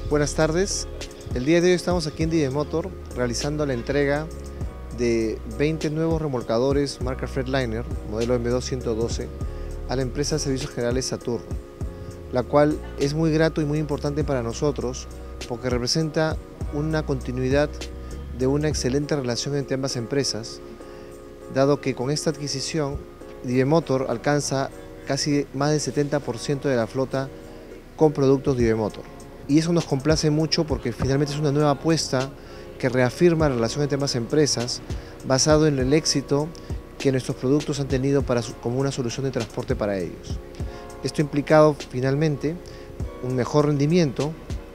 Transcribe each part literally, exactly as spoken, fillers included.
Buenas tardes, el día de hoy estamos aquí en Divemotor realizando la entrega de veinte nuevos remolcadores marca Freightliner, modelo M dos ciento doce, a la empresa de Servicios Generales Saturno, la cual es muy grato y muy importante para nosotros porque representa una continuidad de una excelente relación entre ambas empresas, dado que con esta adquisición Divemotor alcanza casi más del setenta por ciento de la flota con productos Divemotor. Y eso nos complace mucho porque finalmente es una nueva apuesta que reafirma la relación entre ambas empresas basado en el éxito que nuestros productos han tenido para, como una solución de transporte para ellos. Esto ha implicado finalmente un mejor rendimiento,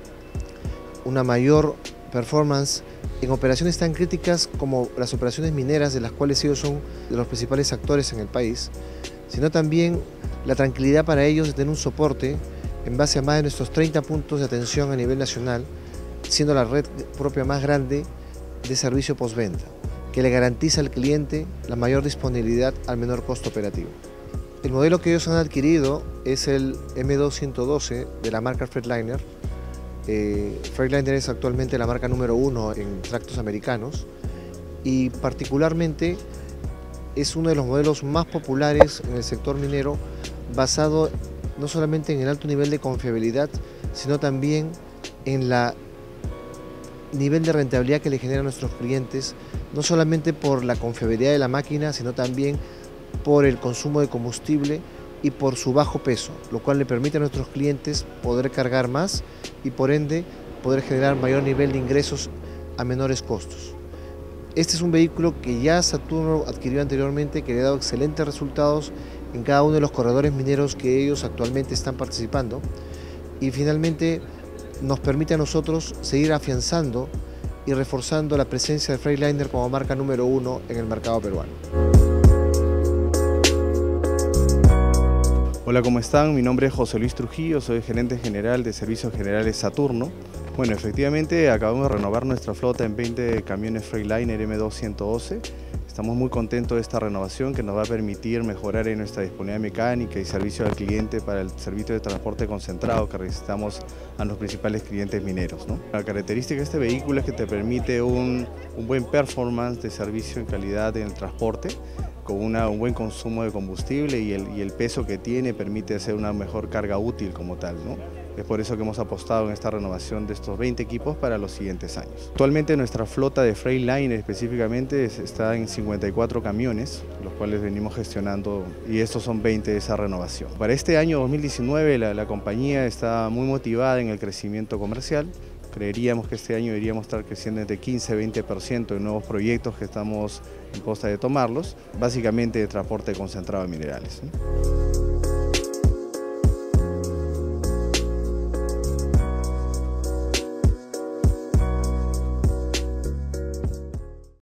una mayor performance en operaciones tan críticas como las operaciones mineras, de las cuales ellos son de los principales actores en el país, sino también la tranquilidad para ellos de tener un soporte en base a más de nuestros treinta puntos de atención a nivel nacional, siendo la red propia más grande de servicio postventa, que le garantiza al cliente la mayor disponibilidad al menor costo operativo. El modelo que ellos han adquirido es el M dos ciento doce de la marca Freightliner. Eh, Freightliner es actualmente la marca número uno en tractos americanos y particularmente es uno de los modelos más populares en el sector minero, basado no solamente en el alto nivel de confiabilidad, sino también en el nivel de rentabilidad que le genera a nuestros clientes, no solamente por la confiabilidad de la máquina, sino también por el consumo de combustible y por su bajo peso, lo cual le permite a nuestros clientes poder cargar más y por ende poder generar mayor nivel de ingresos a menores costos. Este es un vehículo que ya Saturno adquirió anteriormente, que le ha dado excelentes resultados en cada uno de los corredores mineros que ellos actualmente están participando y finalmente nos permite a nosotros seguir afianzando y reforzando la presencia de Freightliner como marca número uno en el mercado peruano. Hola, ¿cómo están? Mi nombre es José Luis Trujillo, soy gerente general de Servicios Generales Saturno. Bueno, efectivamente acabamos de renovar nuestra flota en veinte camiones Freightliner M dos ciento doce. Estamos muy contentos de esta renovación que nos va a permitir mejorar en nuestra disponibilidad mecánica y servicio al cliente para el servicio de transporte concentrado que necesitamos a los principales clientes mineros, ¿no? La característica de este vehículo es que te permite un, un buen performance de servicio en calidad en el transporte, con una, un buen consumo de combustible y el, y el peso que tiene permite hacer una mejor carga útil como tal, ¿no? Es por eso que hemos apostado en esta renovación de estos veinte equipos para los siguientes años. Actualmente nuestra flota de Freightliner específicamente está en cincuenta y cuatro camiones, los cuales venimos gestionando, y estos son veinte de esa renovación. Para este año dos mil diecinueve la, la compañía está muy motivada en el crecimiento comercial. Creeríamos que este año deberíamos estar creciendo entre quince a veinte por ciento en nuevos proyectos que estamos en posta de tomarlos, básicamente de transporte concentrado de minerales, ¿sí?